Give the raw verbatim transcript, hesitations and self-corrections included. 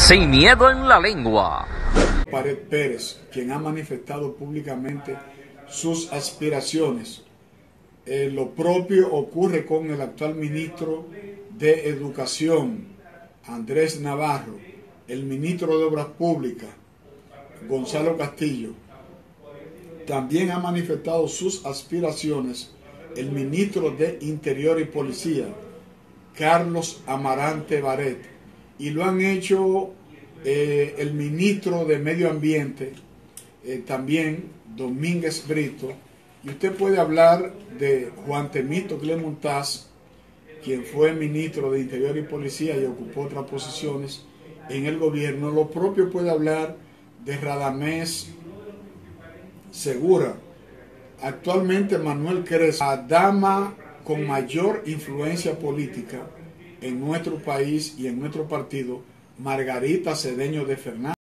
Sin miedo en la lengua. Pared Pérez, quien ha manifestado públicamente sus aspiraciones. Eh, lo propio ocurre con el actual ministro de Educación, Andrés Navarro, el ministro de Obras Públicas, Gonzalo Castillo. También ha manifestado sus aspiraciones el ministro de Interior y Policía, Carlos Amarante Barret, y lo han hecho eh, el ministro de Medio Ambiente, eh, también Domínguez Brito, y usted puede hablar de Juan Temito Clemontaz, quien fue ministro de Interior y Policía y ocupó otras posiciones en el gobierno. Lo propio puede hablar de Radamés Segura. Actualmente Manuel Crespo, la dama con mayor influencia política en nuestro país y en nuestro partido, Margarita Cedeño de Fernández.